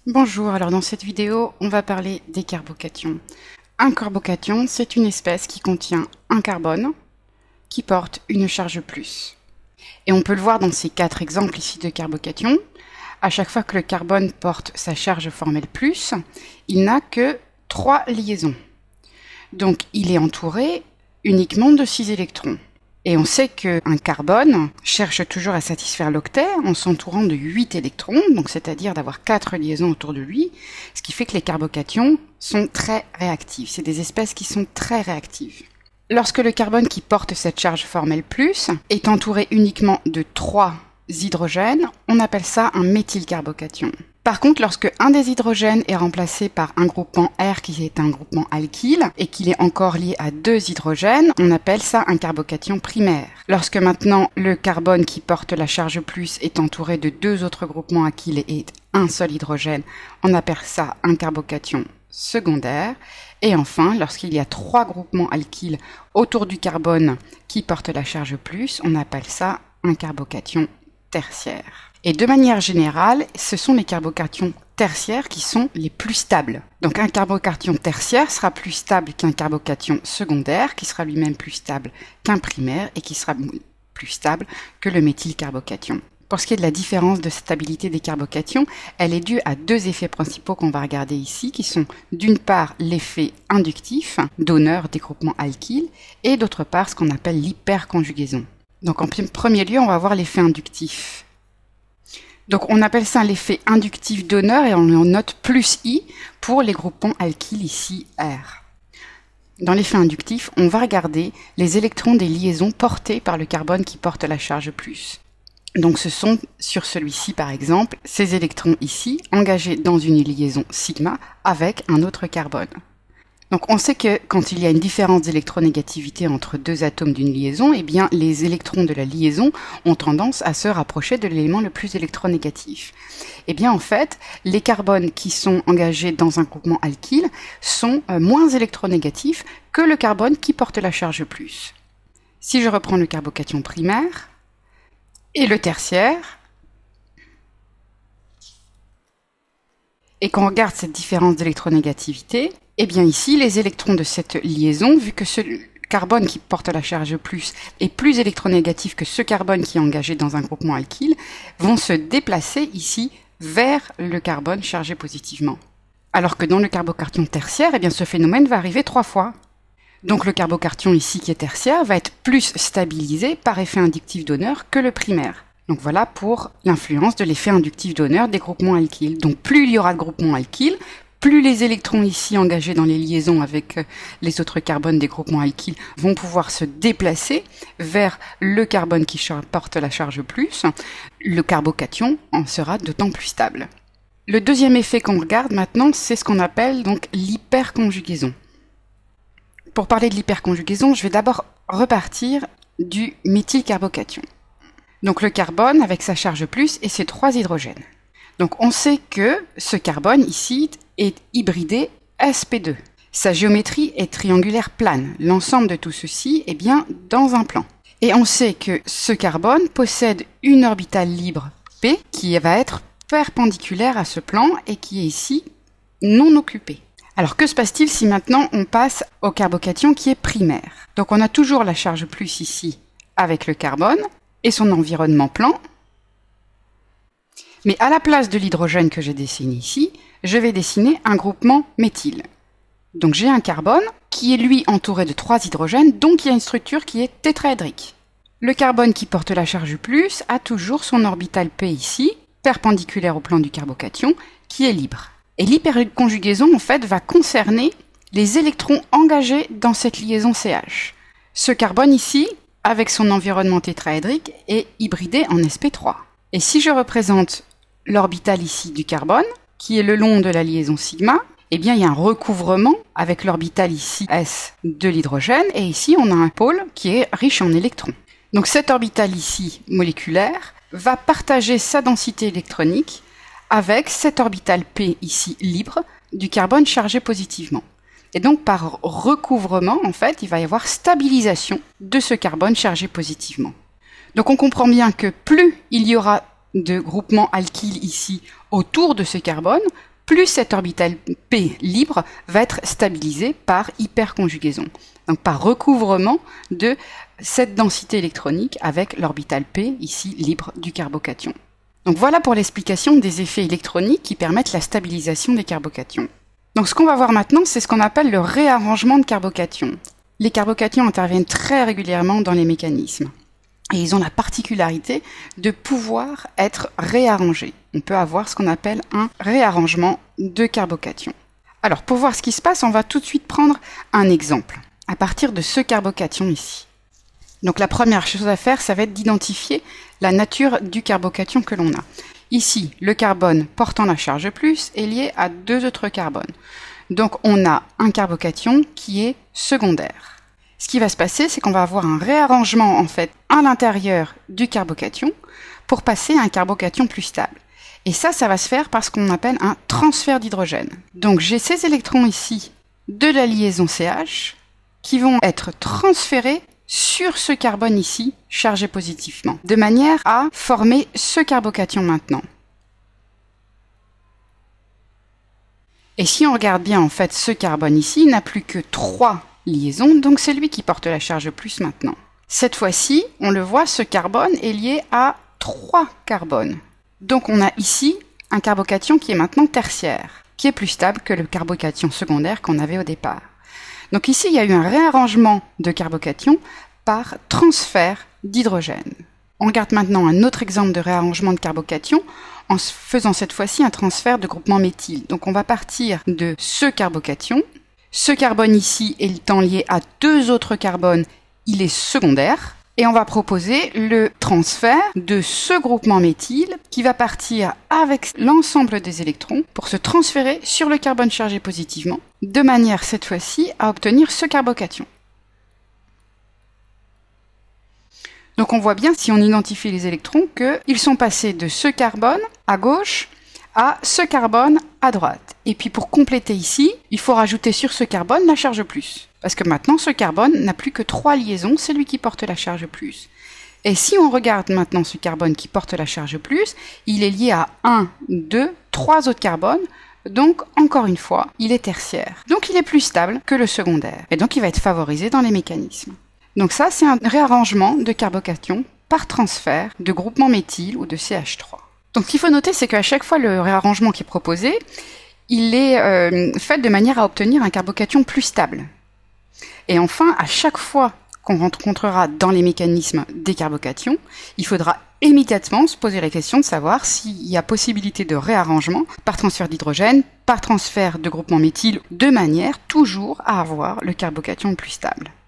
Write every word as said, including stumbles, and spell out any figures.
Bonjour, alors dans cette vidéo, on va parler des carbocations. Un carbocation, c'est une espèce qui contient un carbone qui porte une charge plus. Et on peut le voir dans ces quatre exemples ici de carbocations. À chaque fois que le carbone porte sa charge formelle plus, il n'a que trois liaisons. Donc il est entouré uniquement de six électrons. Et on sait qu'un carbone cherche toujours à satisfaire l'octet en s'entourant de huit électrons, donc c'est-à-dire d'avoir quatre liaisons autour de lui, ce qui fait que les carbocations sont très réactives. C'est des espèces qui sont très réactives. Lorsque le carbone qui porte cette charge formelle plus est entouré uniquement de trois hydrogènes, on appelle ça un méthylcarbocation. Par contre, lorsque un des hydrogènes est remplacé par un groupement R qui est un groupement alkyle et qu'il est encore lié à deux hydrogènes, on appelle ça un carbocation primaire. Lorsque maintenant le carbone qui porte la charge plus est entouré de deux autres groupements alkyles et un seul hydrogène, on appelle ça un carbocation secondaire. Et enfin, lorsqu'il y a trois groupements alkyles autour du carbone qui porte la charge plus, on appelle ça un carbocation tertiaire. Et de manière générale, ce sont les carbocations tertiaires qui sont les plus stables. Donc un carbocation tertiaire sera plus stable qu'un carbocation secondaire, qui sera lui-même plus stable qu'un primaire et qui sera plus stable que le méthylcarbocation. Pour ce qui est de la différence de stabilité des carbocations, elle est due à deux effets principaux qu'on va regarder ici, qui sont d'une part l'effet inductif, donneur des groupements alkyles, et d'autre part ce qu'on appelle l'hyperconjugaison. Donc en premier lieu, on va voir l'effet inductif. Donc on appelle ça l'effet inductif donneur et on note plus I pour les groupements alkyles ici R. Dans l'effet inductif, on va regarder les électrons des liaisons portées par le carbone qui porte la charge plus. Donc ce sont, sur celui-ci par exemple, ces électrons ici engagés dans une liaison sigma avec un autre carbone. Donc on sait que quand il y a une différence d'électronégativité entre deux atomes d'une liaison, eh bien les électrons de la liaison ont tendance à se rapprocher de l'élément le plus électronégatif. Eh bien en fait, les carbones qui sont engagés dans un groupement alkyle sont euh, moins électronégatifs que le carbone qui porte la charge plus. Si je reprends le carbocation primaire et le tertiaire, et qu'on regarde cette différence d'électronégativité, eh bien ici, les électrons de cette liaison, vu que ce carbone qui porte la charge plus est plus électronégatif que ce carbone qui est engagé dans un groupement alkyle, vont se déplacer ici vers le carbone chargé positivement. Alors que dans le carbocation tertiaire, eh bien ce phénomène va arriver trois fois. Donc le carbocation ici qui est tertiaire va être plus stabilisé par effet inductif donneur que le primaire. Donc voilà pour l'influence de l'effet inductif donneur des groupements alkyles. Donc plus il y aura de groupements alkyles, plus les électrons ici engagés dans les liaisons avec les autres carbones des groupements alkyles vont pouvoir se déplacer vers le carbone qui porte la charge plus, le carbocation en sera d'autant plus stable. Le deuxième effet qu'on regarde maintenant, c'est ce qu'on appelle donc l'hyperconjugaison. Pour parler de l'hyperconjugaison, je vais d'abord repartir du méthylcarbocation. Donc le carbone avec sa charge plus et ses trois hydrogènes. Donc on sait que ce carbone ici est hybridé S P deux. Sa géométrie est triangulaire plane. L'ensemble de tout ceci est bien dans un plan. Et on sait que ce carbone possède une orbitale libre P qui va être perpendiculaire à ce plan et qui est ici non occupée. Alors que se passe-t-il si maintenant on passe au carbocation qui est primaire? Donc on a toujours la charge plus ici avec le carbone et son environnement plan. Mais à la place de l'hydrogène que j'ai dessiné ici, je vais dessiner un groupement méthyle. Donc j'ai un carbone qui est lui entouré de trois hydrogènes, donc il y a une structure qui est tétraédrique. Le carbone qui porte la charge plus a toujours son orbital P ici, perpendiculaire au plan du carbocation, qui est libre. Et l'hyperconjugaison en fait va concerner les électrons engagés dans cette liaison C H. Ce carbone ici, avec son environnement tétraédrique, est hybridé en S P trois. Et si je représente l'orbital ici du carbone, qui est le long de la liaison sigma, eh bien il y a un recouvrement avec l'orbital ici S de l'hydrogène, et ici on a un pôle qui est riche en électrons. Donc cet orbital ici moléculaire va partager sa densité électronique avec cet orbital P ici libre du carbone chargé positivement. Et donc par recouvrement, en fait, il va y avoir stabilisation de ce carbone chargé positivement. Donc on comprend bien que plus il y aura de groupements alkyles ici autour de ce carbone, plus cet orbital P libre va être stabilisé par hyperconjugaison, donc par recouvrement de cette densité électronique avec l'orbital P, ici libre du carbocation. Donc voilà pour l'explication des effets électroniques qui permettent la stabilisation des carbocations. Donc ce qu'on va voir maintenant, c'est ce qu'on appelle le réarrangement de carbocations. Les carbocations interviennent très régulièrement dans les mécanismes. Et ils ont la particularité de pouvoir être réarrangés. On peut avoir ce qu'on appelle un réarrangement de carbocation. Alors pour voir ce qui se passe, on va tout de suite prendre un exemple à partir de ce carbocation ici. Donc la première chose à faire, ça va être d'identifier la nature du carbocation que l'on a. Ici, le carbone portant la charge plus est lié à deux autres carbones. Donc on a un carbocation qui est secondaire. Ce qui va se passer, c'est qu'on va avoir un réarrangement en fait à l'intérieur du carbocation pour passer à un carbocation plus stable. Et ça, ça va se faire par ce qu'on appelle un transfert d'hydrogène. Donc j'ai ces électrons ici de la liaison C H qui vont être transférés sur ce carbone ici, chargé positivement, de manière à former ce carbocation maintenant. Et si on regarde bien, en fait, ce carbone ici n'a plus que trois liaisons, donc c'est lui qui porte la charge plus maintenant. Cette fois-ci, on le voit, ce carbone est lié à trois carbones. Donc on a ici un carbocation qui est maintenant tertiaire, qui est plus stable que le carbocation secondaire qu'on avait au départ. Donc ici, il y a eu un réarrangement de carbocation par transfert d'hydrogène. On regarde maintenant un autre exemple de réarrangement de carbocation en faisant cette fois-ci un transfert de groupement méthyle. Donc on va partir de ce carbocation. Ce carbone ici étant lié à deux autres carbones, il est secondaire. Et on va proposer le transfert de ce groupement méthyle qui va partir avec l'ensemble des électrons pour se transférer sur le carbone chargé positivement, de manière cette fois-ci à obtenir ce carbocation. Donc on voit bien, si on identifie les électrons, qu'ils sont passés de ce carbone à gauche à ce carbone à droite. Et puis pour compléter ici, il faut rajouter sur ce carbone la charge plus. Parce que maintenant, ce carbone n'a plus que trois liaisons, c'est lui qui porte la charge plus. Et si on regarde maintenant ce carbone qui porte la charge plus, il est lié à un, deux, trois autres carbones, donc encore une fois, il est tertiaire. Donc il est plus stable que le secondaire, et donc il va être favorisé dans les mécanismes. Donc ça, c'est un réarrangement de carbocation par transfert de groupement méthyle ou de C H trois. Donc ce qu'il faut noter, c'est qu'à chaque fois, le réarrangement qui est proposé, il est euh, fait de manière à obtenir un carbocation plus stable. Et enfin, à chaque fois qu'on rencontrera dans les mécanismes des carbocations, il faudra immédiatement se poser la question de savoir s'il y a possibilité de réarrangement par transfert d'hydrogène, par transfert de groupement méthyle, de manière toujours à avoir le carbocation plus stable.